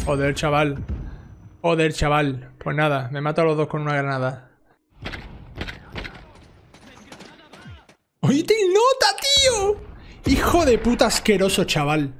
Joder, chaval. Joder, chaval. Pues nada, me mato a los dos con una granada. ¡Oye, te nota, tío! Hijo de puta asqueroso, chaval.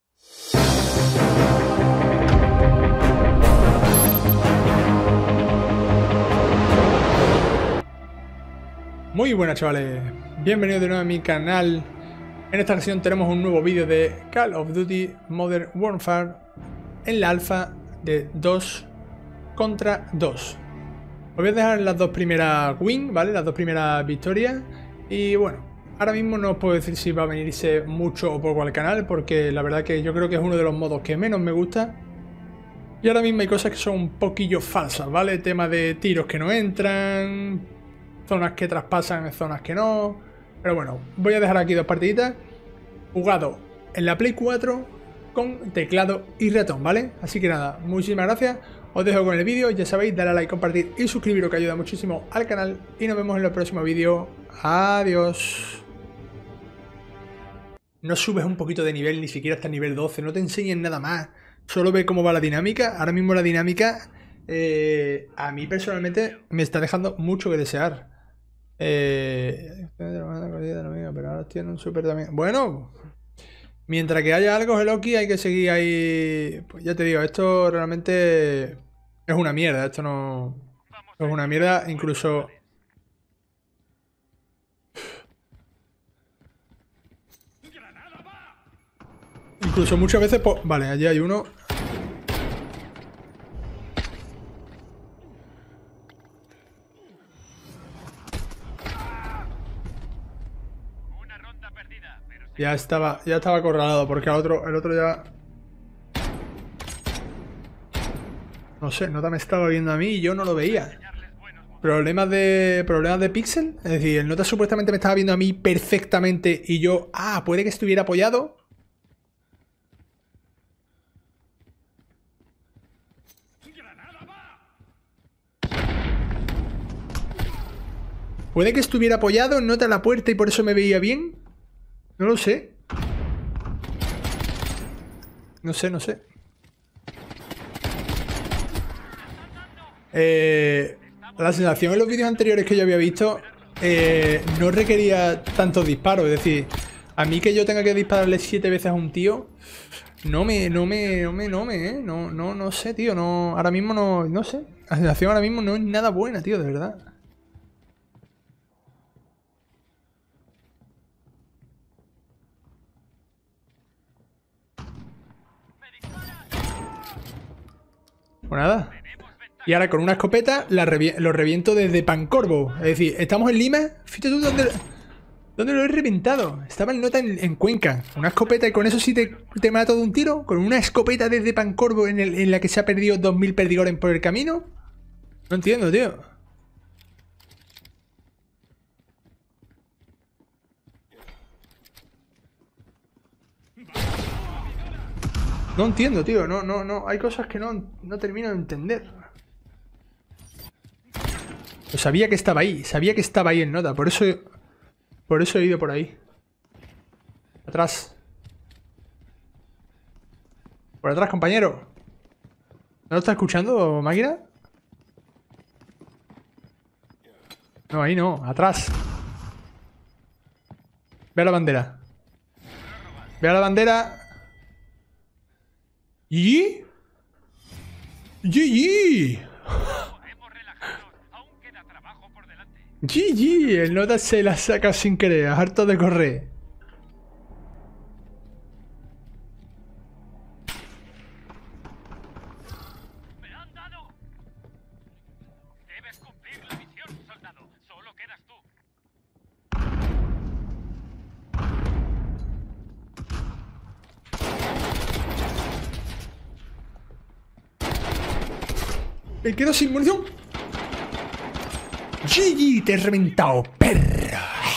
Muy buenas, chavales. Bienvenidos de nuevo a mi canal. En esta ocasión tenemos un nuevo vídeo de Call of Duty Modern Warfare en la alfa de 2 contra 2. Os voy a dejar las dos primeras win, ¿vale? Las dos primeras victorias. Y bueno, ahora mismo no os puedo decir si va a venirse mucho o poco al canal, porque la verdad que yo creo que es uno de los modos que menos me gusta. Y ahora mismo hay cosas que son un poquillo falsas, ¿vale? Tema de tiros que no entran, zonas que traspasan, zonas que no. Pero bueno, voy a dejar aquí dos partiditas. Jugado en la Play 4 con teclado y ratón, ¿vale? Así que nada, muchísimas gracias. Os dejo con el vídeo, ya sabéis, darle a like, compartir y suscribiros, que ayuda muchísimo al canal. Y nos vemos en el próximo vídeo. Adiós. No subes un poquito de nivel, ni siquiera hasta el nivel 12. No te enseñen nada más. Solo ve cómo va la dinámica. Ahora mismo la dinámica a mí personalmente me está dejando mucho que desear. Pero ahora tiene un super también. Bueno, mientras que haya algo, Heloki, hay que seguir ahí. Pues ya te digo, esto realmente es una mierda. Esto no es una mierda, incluso. Incluso muchas veces. Pues, vale, allí hay uno. Ya estaba acorralado, porque el otro ya... No sé, Nota me estaba viendo a mí y yo no lo veía. Problemas de píxel. Es decir, el Nota supuestamente me estaba viendo a mí perfectamente y yo... Ah, puede que estuviera apoyado. Puede que estuviera apoyado en Nota en la puerta y por eso me veía bien. No lo sé. No sé. La sensación en los vídeos anteriores que yo había visto no requería tantos disparos. Es decir, a mí que yo tenga que dispararle 7 veces a un tío, no sé, tío. No, ahora mismo no sé. La sensación ahora mismo no es nada buena, tío, de verdad. Pues nada. Y ahora con una escopeta lo reviento desde Pancorbo. Es decir, estamos en Lima. Fíjate tú dónde lo he reventado. Estaba el Nota en Cuenca. Una escopeta y con eso sí te mato de un tiro. Con una escopeta desde Pancorbo en la que se ha perdido 2000 perdigones por el camino. No entiendo, tío. No entiendo, tío. No. Hay cosas que no termino de entender. Yo sabía que estaba ahí. Sabía que estaba ahí el Nota. Por eso he ido por ahí. Atrás. Por atrás, compañero. ¿No lo estás escuchando, máquina? No, ahí no. Atrás. Ve a la bandera. Ve a la bandera. ¿Y? GG. GG. El Nota se la saca sin querer. Harto de correr. ¡Me han dado! Debes cumplir la misión, soldado. Solo quedas tú. Me quedo sin munición. GG, te he reventado, perro.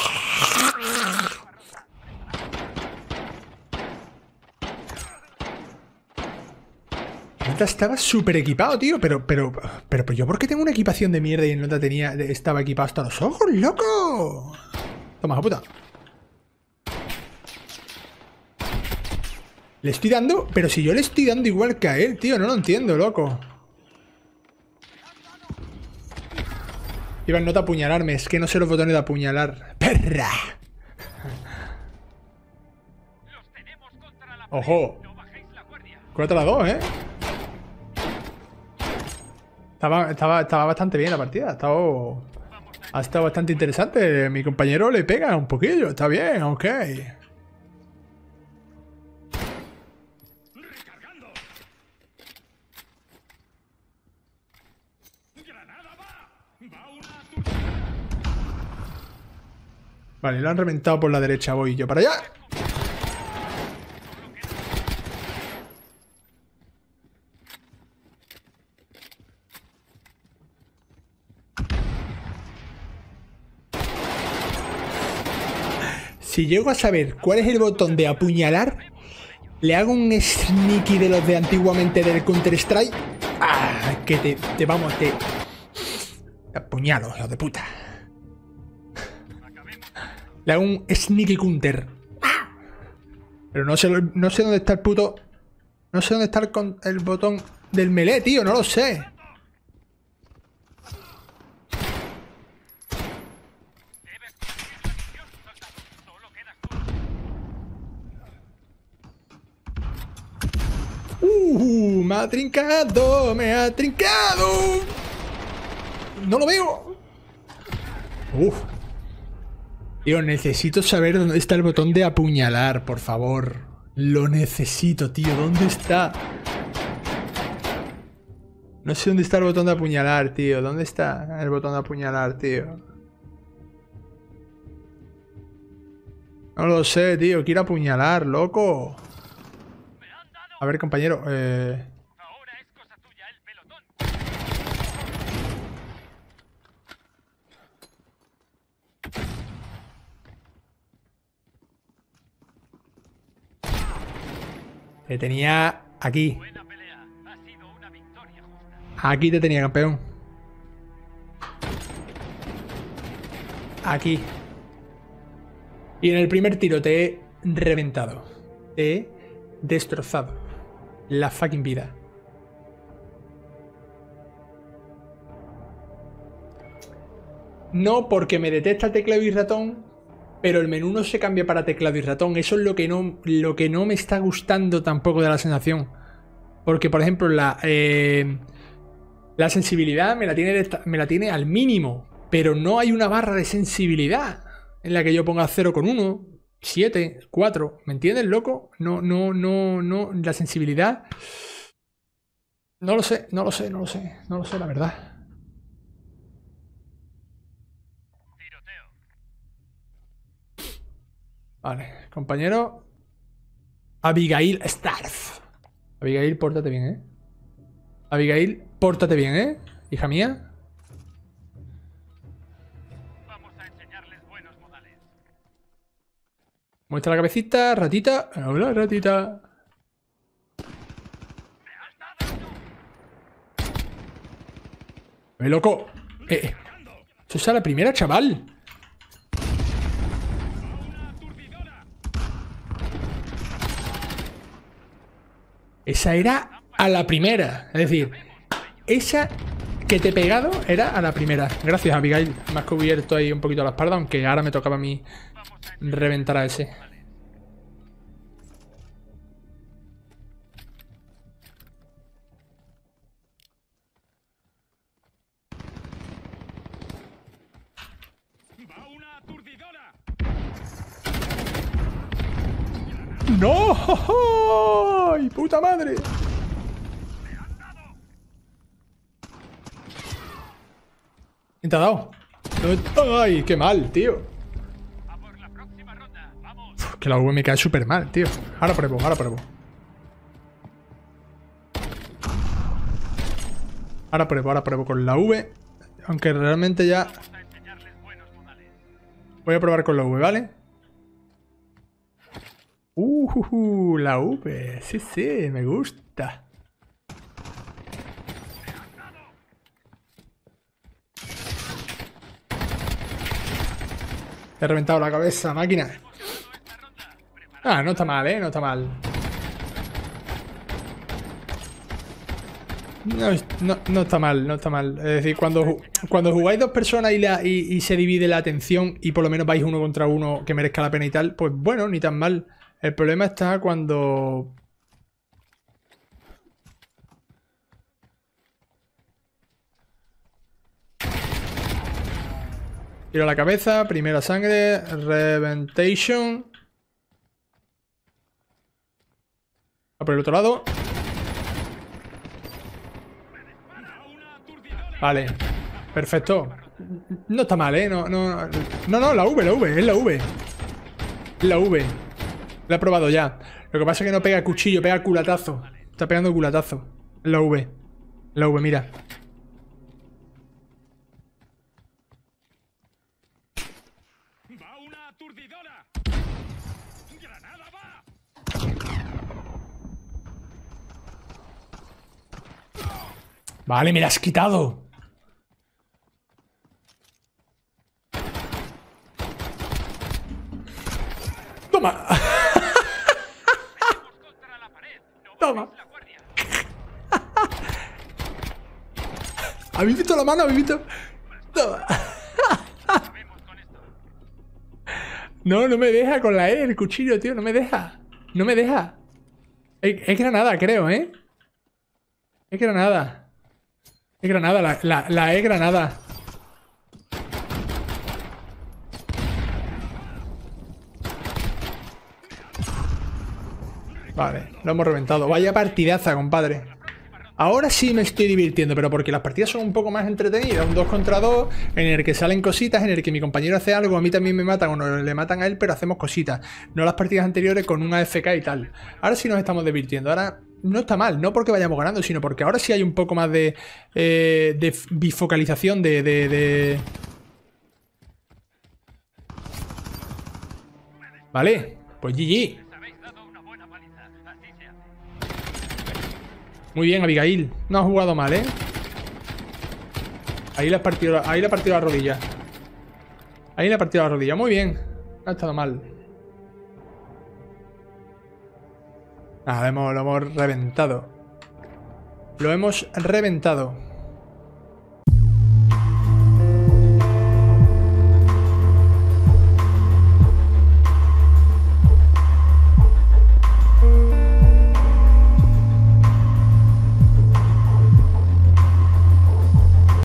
Nota estaba súper equipado, tío. Pero yo, ¿por qué tengo una equipación de mierda y el Nota estaba equipado hasta los ojos, loco? Toma, puta. Le estoy dando... Pero si yo le estoy dando igual que a él, tío. No lo entiendo, loco. Iván, no te apuñalarme. Es que no sé los botones de apuñalar. ¡Perra! Los tenemos contra la ¡Ojo! no bajéis la guardia. 4-2, ¿eh? Estaba bastante bien la partida. Ha estado bastante interesante. Mi compañero le pega un poquillo. Está bien, ok. Recargando. Granada va. Va una. Vale, lo han reventado por la derecha. Voy yo para allá. Si llego a saber cuál es el botón de apuñalar, le hago un sneaky de los de antiguamente del Counter-Strike. ¡Ah! Que te apuñalo, hijo de puta. Le hago un sneaky counter. Pero no sé dónde está el puto... No sé dónde está el botón del melee, tío. No lo sé. Me ha trincado, me ha trincado. No lo veo. Uf. Tío, necesito saber dónde está el botón de apuñalar, por favor. Lo necesito, tío. ¿Dónde está? No sé dónde está el botón de apuñalar, tío. ¿Dónde está el botón de apuñalar, tío? No lo sé, tío. Quiero apuñalar, loco. A ver, compañero. Ahora es cosa tuya el pelotón. Te tenía aquí. Buena pelea. Ha sido una victoria justa. Aquí te tenía, campeón. Aquí. Y en el primer tiro te he reventado. Te he destrozado la fucking vida. No porque me detecta teclado y ratón, pero el menú no se cambia para teclado y ratón. Eso es lo que no me está gustando tampoco de la sensación. Porque, por ejemplo, la sensibilidad me la tiene al mínimo. Pero no hay una barra de sensibilidad en la que yo ponga 0,1, 7, 4. ¿Me entiendes, loco? No. La sensibilidad... No lo sé, la verdad. Tiroteo. Vale, compañero. Abigail Starf. Abigail, pórtate bien, ¿eh? Abigail, pórtate bien, ¿eh? Hija mía. Vamos a enseñarles buenos modales. Muestra la cabecita, ratita. Hola, ratita. Loco. Eso es a la primera, chaval. Esa era a la primera. Es decir, esa que te he pegado era a la primera. Gracias, Abigail. Me has cubierto ahí un poquito la espalda, aunque ahora me tocaba a mí reventar a ese. Va una aturdidora. ¡No! ¡Ay, puta madre! ¿Quién te ha dado? ¡Ay, qué mal, tío! A por la próxima ronda. Vamos. Uf, que la V me cae súper mal, tío. Ahora pruebo, ahora pruebo. Ahora pruebo con la V. Aunque realmente ya... Vamos a enseñarles buenos modales. Voy a probar con la V, ¿vale? La V. Sí, sí, me gusta. Te he reventado la cabeza, máquina. Ah, no está mal, ¿eh? No está mal. No está mal, no está mal. Es decir, cuando jugáis dos personas y se divide la atención y por lo menos vais uno contra uno que merezca la pena y tal, pues bueno, ni tan mal. El problema está cuando... Tiro a la cabeza, primera sangre, Reventation. A por el otro lado. Vale, perfecto. No está mal, ¿eh? No, la V, es la V. Es la V. La he probado ya. Lo que pasa es que no pega cuchillo, pega culatazo. Está pegando culatazo. Es la V. La V, mira. ¡Va una aturdidora! ¡Granada va! Vale, me la has quitado. Toma. Contra la pared. No Toma. la guardia. ¿Habéis visto la mano? ¿Habéis visto? Toma. Acabemos con esto. No me deja con la E el cuchillo, tío. No me deja. No me deja. Es granada, creo, ¿eh? Es granada. Es granada, la E granada. Vale, lo hemos reventado. Vaya partidaza, compadre. Ahora sí me estoy divirtiendo, pero porque las partidas son un poco más entretenidas. Un 2 contra 2, en el que salen cositas, en el que mi compañero hace algo, a mí también me matan o no le matan a él, pero hacemos cositas. No las partidas anteriores con una AFK y tal. Ahora sí nos estamos divirtiendo. Ahora no está mal, no porque vayamos ganando, sino porque ahora sí hay un poco más de bifocalización Vale, pues GG. Les habéis dado una buena paliza. Así se hace. Muy bien, Abigail. No has jugado mal, ¿eh? Ahí le has partido la rodilla. Ahí le ha partido la rodilla. Muy bien. No ha estado mal. Nada, lo hemos reventado. Lo hemos reventado.